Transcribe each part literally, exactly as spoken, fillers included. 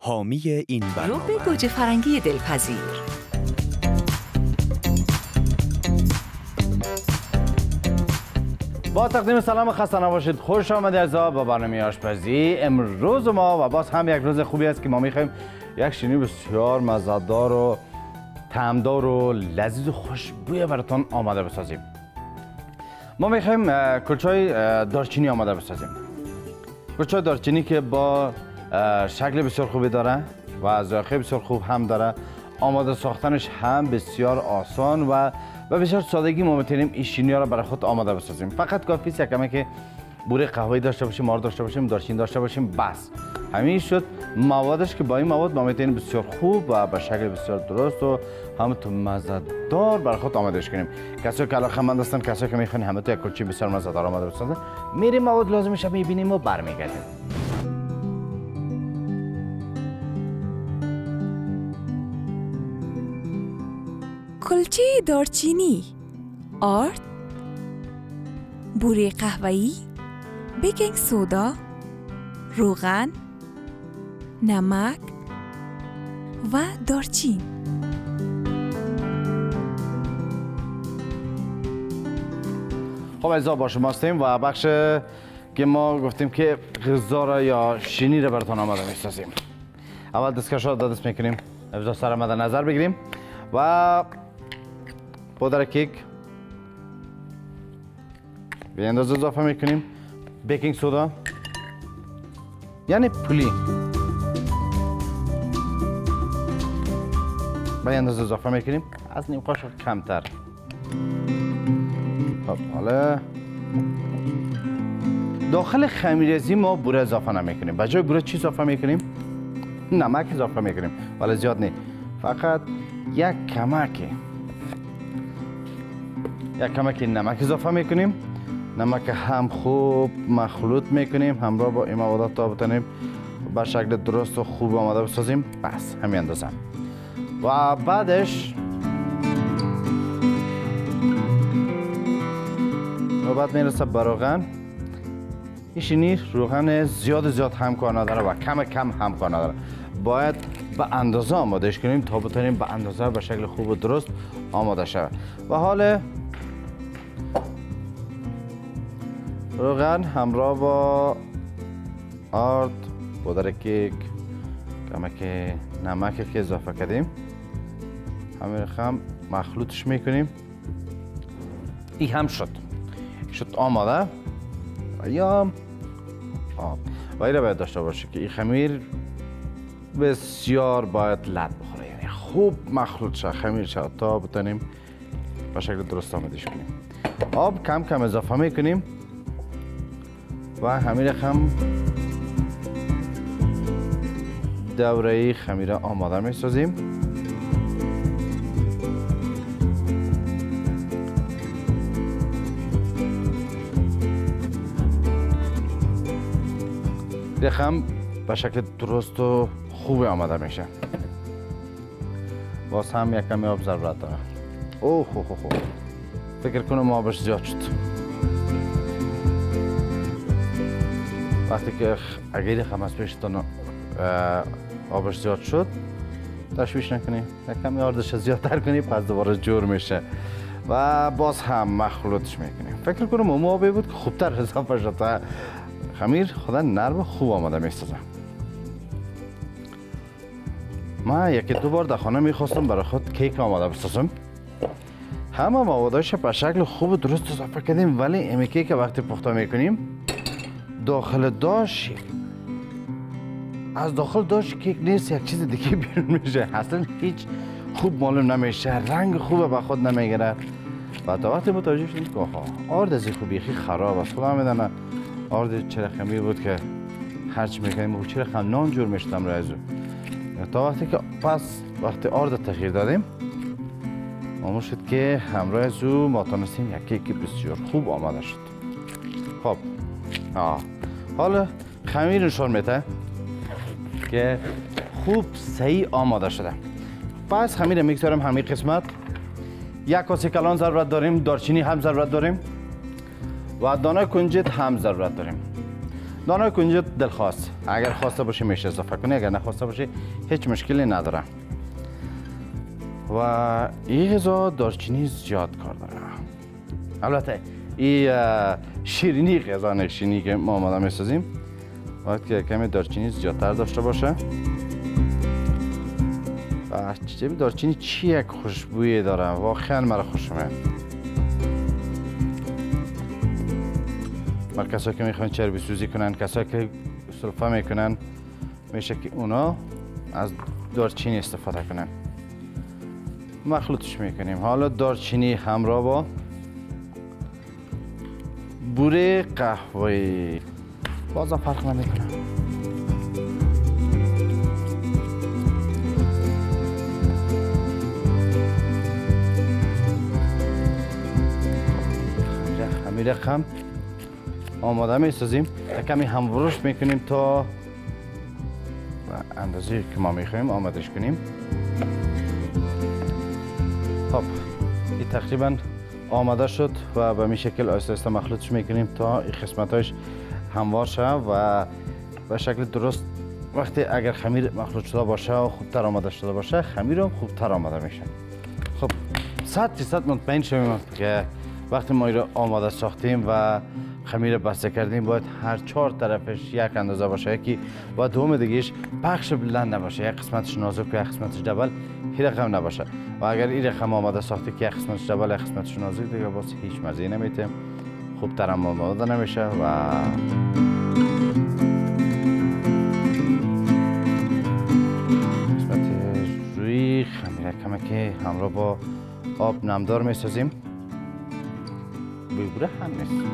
حامی این برنامه رب گوجه فرنگی دلپذیر. با تقدیم سلام خسته نباشید. خوش آمدید عزیزا به برنامه آشپزی. امروز ما و باز هم یک روز خوبی است که ما میخوایم یک شیرینی بسیار مزه‌دار و طعمدار و لذیذ و خوشبوی براتون آماده بسازیم. ما میخوایم کلچای دارچینی آماده بسازیم. کلچای دارچینی که با شکل بسیار خوبی داره و ذائقه بسیار خوب هم داره. آماده ساختنش هم بسیار آسان و و بسیار سادگی ما میتونیم این شیرینی را برای خود آماده بسازیم. فقط کافی است یکمی که بوره قهوه‌ای داشته باشیم، مار داشته باشیم، دارچین داشته باشیم، بس همین شد موادش که با این مواد ما میتونیم بسیار خوب و به شکل بسیار درست و همونطور مزه‌دار برای خود آمادهش کنیم. کسایی که علاقه‌مند هستن، کسایی که میخوان همونطور یک کلچه بسیار مزه‌دار آماده بسازن، میریم مواد لازمش میبینیم و برمیگردیم. کلچه دارچینی، آرد، بوره قهوه‌ای، بیکینگ سودا، روغن، نمک و دارچین. خب عزیزا با شما هستیم و بخش که ما گفتیم که غذا را یا شیرینی را براتون آماده می‌سازیم. اول دستکش را دست می‌کنیم. عزیزا سر مد نظر بگیریم و پودر کیک به اندازه اضافه میکنیم. بیکینگ سودا یعنی پلی به اندازه اضافه میکنیم، از نیم قاشق کمتر. خب حالا داخل خمیرزی ما بوره اضافه نمیکنیم. به جای بوره چی اضافه میکنیم؟ نمک اضافه میکنیم، ولی زیاد نه، فقط یک کمک یک کمک نمک اضافه میکنیم. نمک هم خوب مخلوط میکنیم همراه با این مواد تا بتونیم به شکل درست و خوب آماده بسازیم. بس همین اندازه. و بعدش و بعد میرسه به روغن. این شیرینی روغن زیاد زیاد هم کار نداره و کم کم هم کار نداره. باید به اندازه آمادهش کنیم تا بتونیم به اندازه به شکل خوب و درست آماده شود. و حال روغن همراه با آرد، پودر کیک، کمک نمک که اضافه کردیم همین رقم مخلوطش میکنیم. این هم شد شد آماده. و یا آب و این را باید داشته باشه که این خمیر بسیار باید لط بخوره، یعنی خوب مخلوط شد خمیر شد تا بتونیم به شکل درست آمادهش کنیم. آب کم کم اضافه میکنیم و همین رقم دوره خمیر آماده میسازیم. رقم به شکل درست و خوب آماده میشه. باز هم یک کمی آب ضرورت داره. اوه خو خو خو فکر کنم آبش زیاد شد. وقتی که اگر خم از پیشتون آبش زیاد شد تشویش نکنی، یک کمی آردش زیادتر کنی، پس دوباره جور میشه و باز هم مخلوطش میکنیم. فکر کنم اون آبی بود که خوبتر اضافه شد تا خمیر خدا نرم خوب آماده میسازه. ما یکی دو بار در خانه میخواستم برای خود کیک آماده بسازم. همه موادش به شکل خوب و درست اضافه کردیم، ولی این کیک وقتی پخته میکنیم داخل داش از داخل داش کیک نیست، یک چیز دیگه بیرون میشه. اصلا هیچ خوب معلوم نمیشه، رنگ خوب به خود نمیگیره. و تا وقتی متوجه شدیم که آها آرد از خوبی خیلی خراب است، خدا میدونه آرد چرا خمیر بود که هرچی میکنیم و چرا خم نان جور میشدم رایزو. تا وقتی که پس وقتی آرد تغییر دادیم معلوم شد که همراه زو ما تونستیم یک کیک بسیار خوب آماده شد. خب آه. حالا خمیر نشان میده که خوب صحیح آماده شده. پس خمیر میگذاریم همین قسمت. یک کاسه کلان ضرورت داریم، دارچینی هم ضرورت داریم و دانه کنجد هم ضرورت داریم. دانه کنجد دلخواست، اگر خواسته باشه میشه اضافه کنی، اگر نخواسته باشه هیچ مشکلی نداره. و این غذا دارچینی زیاد کار داره. البته این شیرینی غذا نشینی که ما آماده میسازیم باید که کمی دارچینی زیادتر داشته باشه. چه دارچینی چی یک خوشبویی داره، واقعا مرا خوش میاد. ولی کسایی که میخوان چربی سوزی کنن، کسایی که سلفه میکنن، میشه که اونا از دارچینی استفاده کنن. مخلوطش میکنیم. حالا دارچینی همراه با بوره قهوه‌ای بازم فرق نمیکنه. خمیر خم آماده میسازیم. کمی همورش میکنیم تا اندازه که ما میخوایم آمادش کنیم. خب این تقریبا آماده شد و به این شکل آهسته آهسته مخلوطش میکنیم تا این قسمتاش هموار شه و به شکل درست. وقتی اگر خمیر مخلوط شده باشه و خوبتر آماده شده باشه، خمیر هم خوبتر آماده میشه. خب صد درصد مطمئن شویم که وقتی ما این رو آماده ساختیم و خمیر بسته کردیم باید هر چهار طرفش یک اندازه باشه، یکی و دوم دیگهش پخش بلند نباشه، یک قسمتش نازک و یک قسمتش دبل، این رقم نباشه. و اگر این رقم آماده ساخته که یک قسمتش دبل یک قسمتش نازک، دیگه باز هیچ مزه نمیده، خوبتر هم آماده نمیشه. و قسمت روی خمیر کمه که همراه با آب نمدار میسازیم. بوره هم نیست.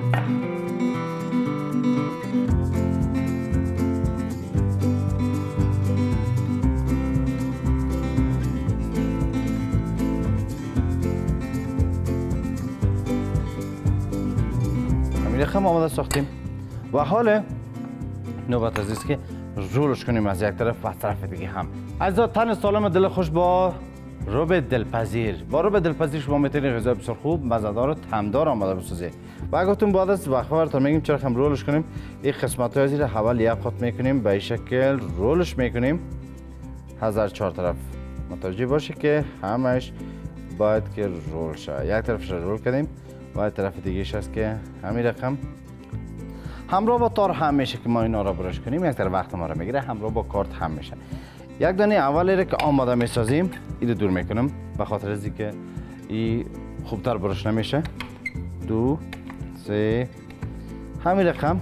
خمیر خم آماده ساختیم و حال نوبت از است که رولش کنیم از یک طرف و طرف دیگه هم. از تن سالم دل خوش با رب دلپذیر. با رب دلپذیر شما میتونید غذای بسیار خوب، مزه‌دار و طعمدار آماده بسازید. و گفتم بعد از وقفه براتون میگیم چرا هم رولش کنیم. این قسمت‌های زیر اول یک قطع میکنیم، به این شکل رولش میکنیم هزار چهار طرف. متوجه باشید که همش باید که رول شه. یک طرفش رول کردیم و طرف دیگه‌ش هست که همین رقم همراه با تار هم میشه که ما اینا را برش کنیم. یک طرف وقت ما را میگیره، همراه با کارت هم میشه. یک دانه اولی را که آماده میسازیم اینو دور میکنم به خاطر از اینکه این خوبتر برش نمیشه. دو سه همین رقم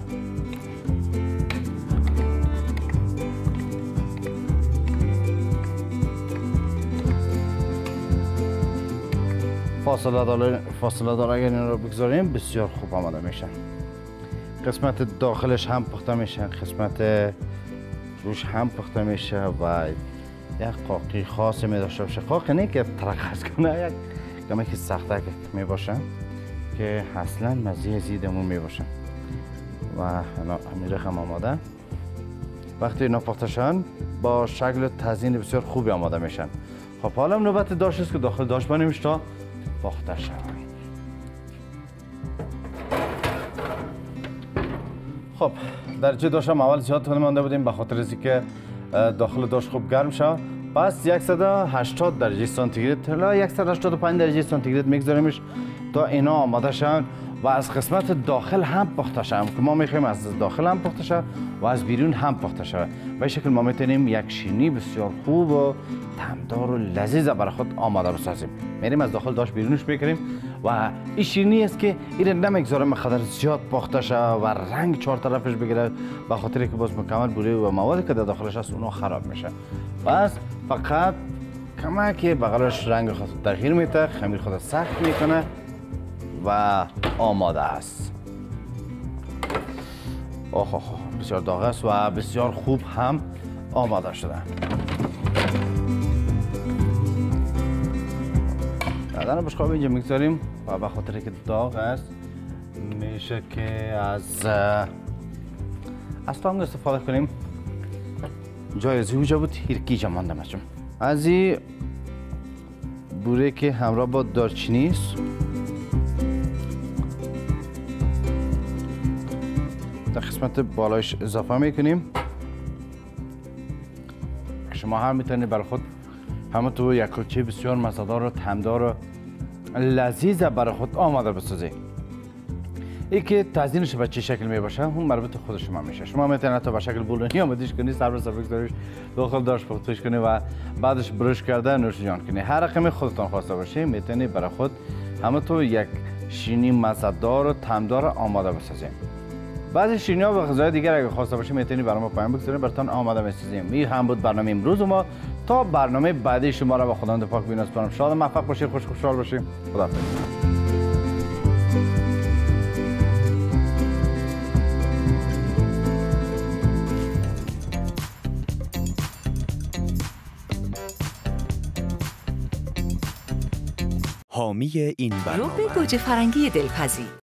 فاصله دار فاصله دار اگر این رو بگذاریم بسیار خوب آماده میشه. قسمت داخلش هم پخته میشه، قسمت روش هم پخته میشه و یک قاقی خاص می داشته باشه. قاقی نه که ترخص کنه، یک کمی که سخته که می باشه که اصلا مزه زیدمون می باشه. و همین رقم آماده. وقتی اینا پخته شن با شکل تزیین بسیار خوبی آماده میشن. خب حالا نوبت داش است که داخل داش بانیمش تا پخته شن. خب درجه داش هم اول زیاد طول مانده بودیم به خاطر از اینکه داخل داش خوب گرم شد. پس صد و هشتاد درجه سانتیگراد تا صد و هشتاد و پنج درجه سانتیگراد میگذاریمش تا اینا آماده شن و از قسمت داخل هم پخته شن که ما میخوایم از داخل هم پخته شد و از بیرون هم پخته شد. به این شکل ما میتونیم یک شیرینی بسیار خوب و طعمدار و لذیذ برای خود آماده بسازیم. میریم از داخل داش بیرونش میکنیم و این شیرینی است که این نمیگذارم بخاطر زیاد پخته شد و رنگ چهار طرفش بگیره به خاطر که باز مکمل بوره و موادی که در داخلش هست اونها خراب میشه. پس فقط کمک بغلش رنگ خود تغییر میده، خمیر خود سخت میکنه و آماده است. اوه اوه بسیار داغ است و بسیار خوب هم آماده شده. گردن بشقاب اینجا میگذاریم و به خاطر که داغ است میشه که از از تانگ استفاده کنیم. جای از اینجا بود هیرکی جا مانده مچم. از این بوره که همراه با دارچینی است در قسمت بالایش اضافه میکنیم. شما هم میتونید برای خود همه تو یک کلچه بسیار مزه‌دار و طعمدار و لذیذ برای خود آماده بسازید. این که تزیینش به چه شکل می باشه اون مربوط خود شما میشه. شما میتونید تا به شکل بولونی آمادهش کنید، سربر سربر بگذاریش داخل داش پختش کنید و بعدش برش کرده نوش جان کنید. هر رقمی خودتان خواسته باشه میتونید برای خود همه تو یک شیرینی مزه‌دار و طعمدار آماده بسازید. بعضی شیرینی ها و غذای دیگر اگه خواسته باشه میتونید برای ما پیام بگذارید، براتون آماده میسازیم. این هم بود برنامه امروز ما. تا برنامه بعدی شما را با خداوند پاک بی‌نسبت شاد و موفق باشید، خوش خوشحال باشید. خداحافظ. حامی این برنامه رب گوجه فرنگی دلپذیر